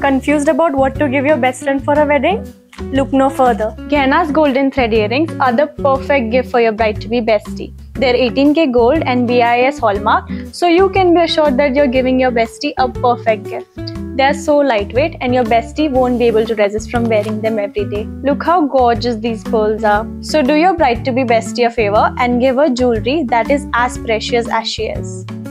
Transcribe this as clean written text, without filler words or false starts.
Confused about what to give your best friend for a wedding? Look no further. Gehna's golden thread earrings are the perfect gift for your bride-to-be bestie. They're 18K gold and BIS hallmark, so you can be assured that you're giving your bestie a perfect gift. They're so lightweight and your bestie won't be able to resist from wearing them every day. Look how gorgeous these pearls are. So do your bride-to-be bestie a favor and give her jewelry that is as precious as she is.